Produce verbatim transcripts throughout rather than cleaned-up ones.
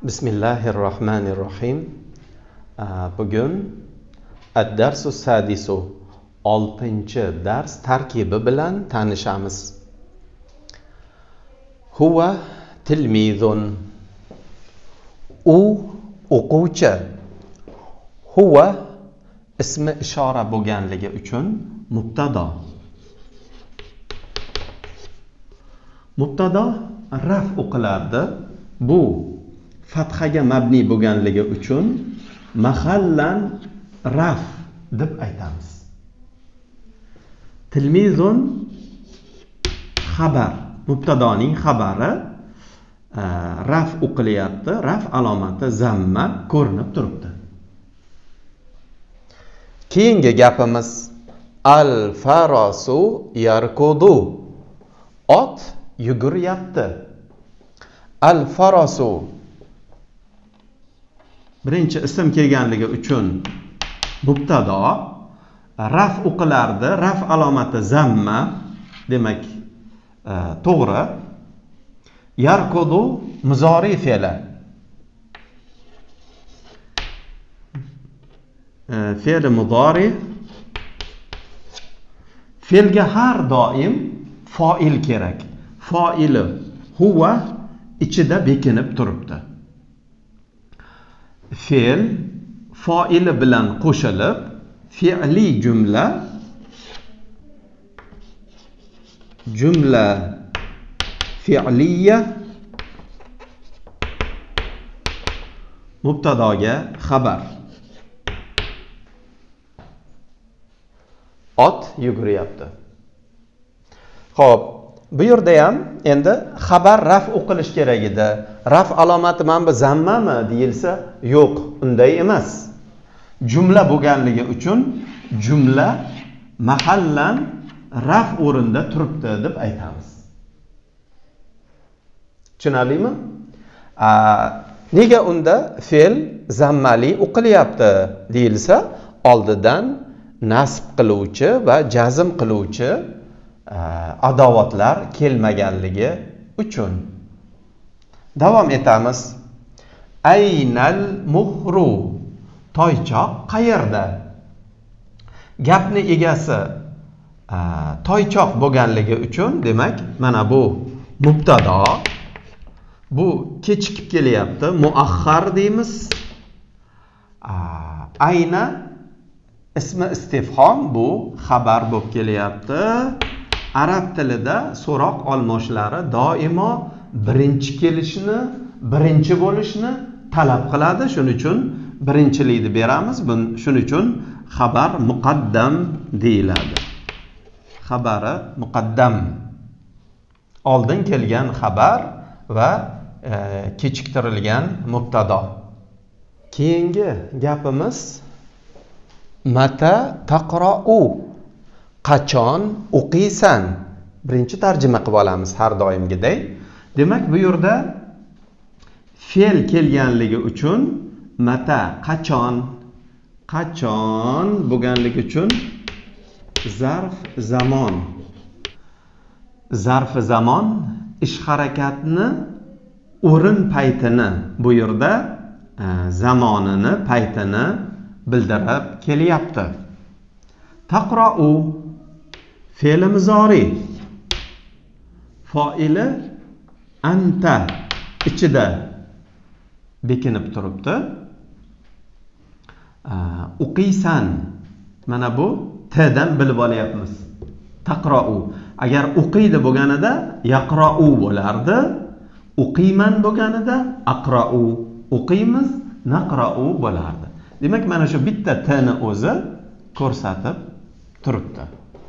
Bismillahirrahmanirrahim. Bugün ad-darsu sadisu oltinchi dars tarkibi bilan tanishamiz. Huwa tilmizun. U o'quvchi. Huwa ismi ishora bo'lganligi uchun mubtado. Mubtado raf o'qilardi. Bu fathaga mabni bo'lganligi uchun mahallan raf deb aytamiz. Tilmizun xabar, mubtadoning xabari raf o'qilyapti, raf alomati zamma ko'rinib turibdi. Keyingi gapimiz al-farasu yarkudu. Ot yuguryapti. Al-farasu birinchi ism kelganligi uchun mubtado, raf o'qilardi, raf alomati zamma, demak e, to'g'ri. Yarkudu muzori fe'li. E, fe'li mudori. Fe'lga har doim fa'il kerak. Fa'ili huwa ichida bekinib turibdi. Fe'l fa'ili bilan qo'shilib fi'li jumla jumla fi'liya mubtadoga xabar. Ot yuguryapti. Xo'p, bu yerda ham endi xabar raf o'qilish kerak edi. Raf alomati mana bu zammami deyilsa, yo'q, unday emas. Jumla bo'lganligi uchun jumla mahallan raf o'rinda turibdi deb aytamiz. Tushunarlimi? Nega unda fe'l zammali o'qilyapti deyilsa, oldidan nasb qiluvchi va jazm qiluvchi adovatlar kelmaganligi uchun. Davom etamiz. Aynal muhru. Toychoq qayerda? Gapni egasi toychoq bo'lganligi uchun, demak, mana bu mubtado. Bu kechikib kelyapti, muaxxar deymiz. Ayna ismi istifhom, bu xabar bo'lib kelyapti. Arab tilida so'roq olmoshlari doimo birinchi kelishni, birinchi bo'lishni talab qiladi. Shuning uchun birinchilikni beramiz. Shuning uchun xabar muqaddam deyiladi. Xabari muqaddam. Oldin kelgan xabar va e, kechiktirilgan mubtado. Keyingi gapimiz mata taqra'u. Qachon o'qiysan? Birinchi tarjima qilib olamiz har doimgidek. Demak, bu yerda fe'l kelganligi uchun mata qachon, qachon bo'lganligi uchun zarf zamon. Zarf zamon ish harakatni, o'rin paytini, bu yerda e, zamonini, paytini bildirib kelyapti. Taqra'u fe'li muzori. Fa'ili anta ichida bekinib turibdi. O'qiysan. Mana bu t'dan bilib olyapmiz. Taqra'u. Agar o'qiydi bo'lganida yaqra'u bo'lardi. O'qiyman bo'lganida aqra'u. O'qiymiz, naqra'u bo'lardi. Demak, mana shu bitta t'ni o'zi ko'rsatib turibdi.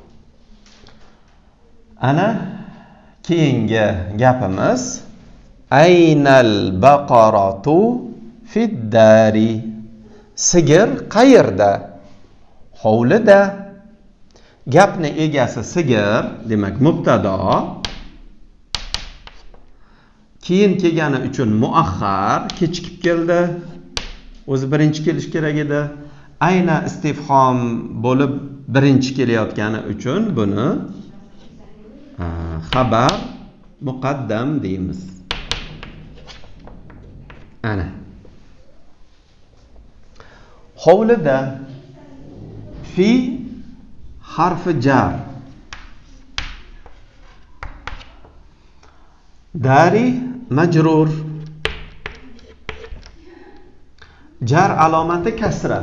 Ana keyingi gapimiz aynal baqaratu fiddari. Sigir qayerda? Hovlida. Gapni egasi sigir, demak mubtado. Keyin kelgani uchun muaxxar, kechikib keldi. O'zi birinchi kelish kerak edi. Ayna istifhom bo'lib birinchi kelayotgani uchun buni xabar muqaddam deymiz. ana hovlida fi harfi jar, dari majrur, jar alomati kasra.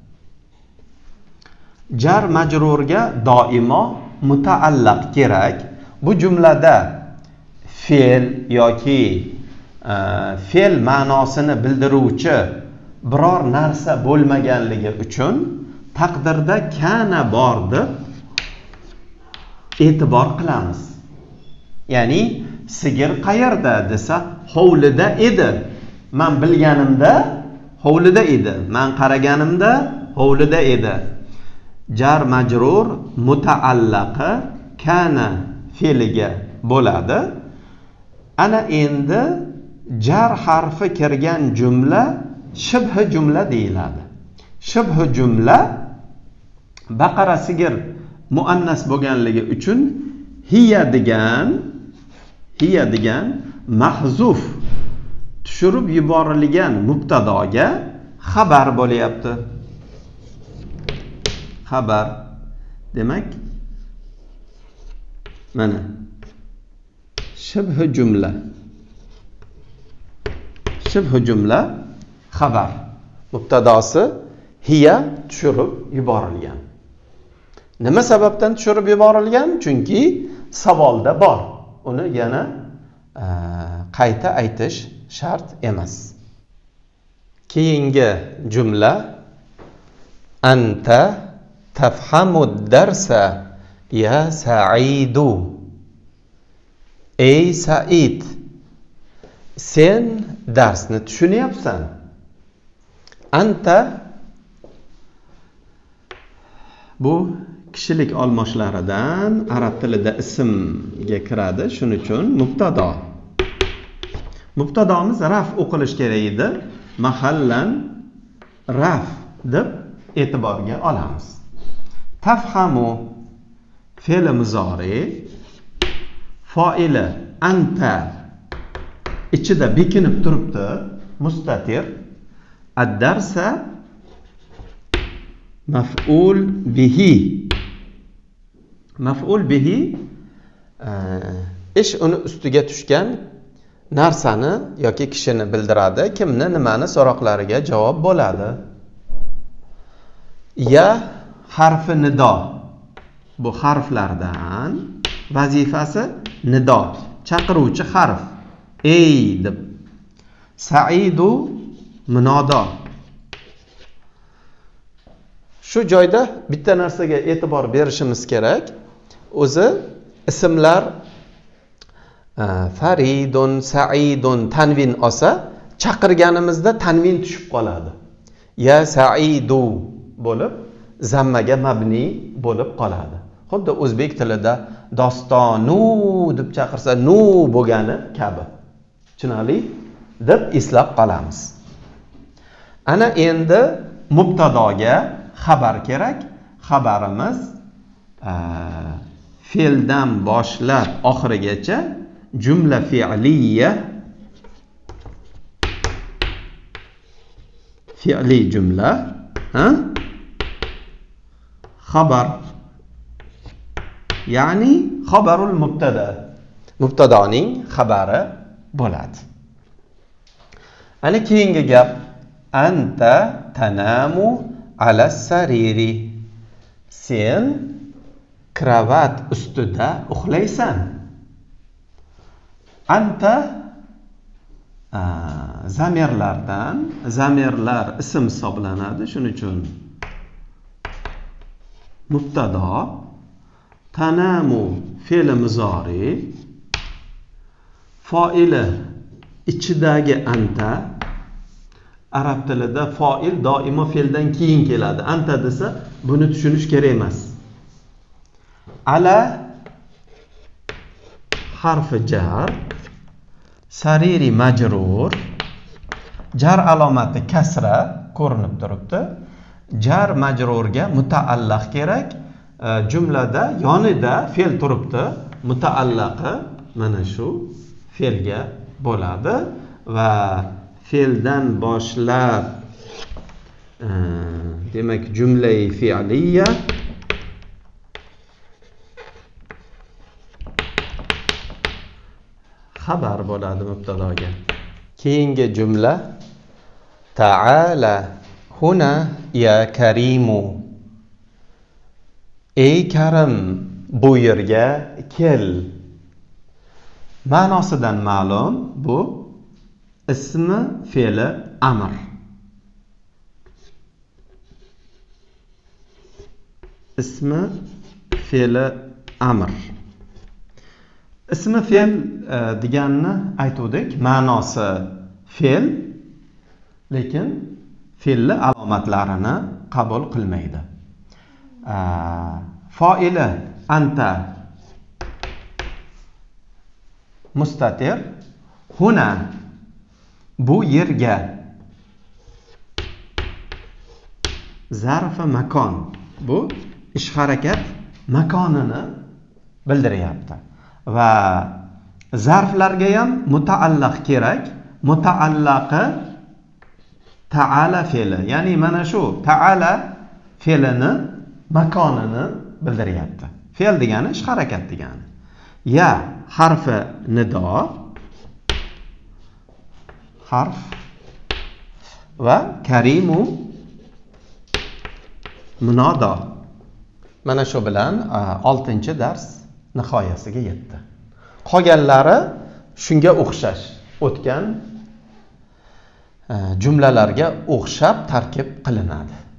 Jar majrurga doimo mutaallaq kerak. Bu jumlada fe'l yoki e, fe'l ma'nosini bildiruvchi biror narsa bo'lmaganligi uchun taqdirda kana bor deb e'tibor qilamiz. Ya'ni sigir qayerda desa hovlida edi. Men bilganimda hovlida edi. Men qaraganimda hovlida edi. Jar majrur mutaallaqi kana fe'liga bo'ladi. Ana endi jar harfi kirgan jumla shibh jumla deyiladi. Shibh jumla baqara sigir muannas bo'lganligi uchun hiya degan hiya degan mahzuf tushirib yuborilgan mubtadoga xabar bo'lyapti. Xabar demak mana shibh jumla shibh jumla xabar mubtadosi hiya tushirib yuborilgan. Nima sababdan tushirib yuborilgan? Chunki savolda bor. Uni yana e, qayta aytish shart emas. Keyingi jumla anta tafhamud darsa ya Sa'idu. Ey Sa'id, sen darsni tushunyapsan. Anta bu kishilik olmoshlaridan arab tilida ismga kiradi. Shuning uchun mubtado. Mubtadomiz raf o'qilish kerak edi. Mahallan raf deb e'tiborga olamiz. Tafhamu fe'li muzori, foili anta ichida bekinib turibdi, mustatir. Ad-darsa maf'ul bihi. Maf'ul bihi ish uni ustiga tushgan narsani yoki kishini bildiradi. Kimni, nimani so'roqlariga javob bo'ladi. Ya harfi nido. Bu harflardan vazifasi nido, chaqiruvchi harf. Ey deb. Sa'idu munodo. Shu joyda bitta narsaga e'tibor berishimiz kerak. O'zi ismlar Faridun, Sa'idun tanvin olsa, chaqirganimizda tanvin tushib qoladi. Ya Sa'idu bo'lib zammaga mabni bo'lib qoladi. Xuddi o'zbek tilida dostonu deb chaqirsa nu bo'lgani kabi. Tushunali deb eslab qolamiz. Ana endi mubtadoga xabar kerak. Xabarimiz fe'ldan boshlab oxirigacha jumla fi'liya, fi'li jumla, ha? Xabar. Ya'ni xabarul mubtada. Mubtadoning xabari bo'ladi. Ana keyingi gap anta tanamu ala sariri. Sen kravat ustida uxlaysan. Anta zamirlardan, zamirlar ism hisoblanadi. Shuning uchun mubtado, tanamu fe'li muzori, foili ichidagi anta. Arab tilida foil doimo fe'ldan keyin keladi. Anta desa buni tushunish kerak emas. Ala harfi jar, sariri majrur, jar alomati kasra ko'rinib turibdi. Jar majrurga mutaallaq kerak. Jumlada yonida fe'l turibdi. Mutaallaqi mana shu fe'lga bo'ladi va fe'ldan boshlab e, demak jumla-i fe'liya xabar bo'ladi mubtadoga. Keyingi jumla ta'ala huna ya karimu. Ey Karim, bu yerga kel. Ma'nosidan ma'lum, bu ismi fe'li amr. Ismi fe'li amr. Ismi fe'l e, deganni aytuvdik, ma'nosi fe'l, lekin fe'lli alomatlarini qabul qilmaydi. E, Foili anta mustatir, huna bu yerga, zarfi makon, bu ish harakat makonini bildiryapti. Va zarflarga ham mutaalliq kerak. Mutaallaqi ta'ala fe'li, ya'ni mana shu ta'ala fe'lini makonini bildiryapti. Fe'l degani ish harakat degani. Ya harfi nido, harf va karimu munodo. Mana shu bilan oltinchi dars nihoyasiga yetdi. Qolganlari shunga o'xshash, o'tgan jumlalarga o'xshab tarkib qilinadi.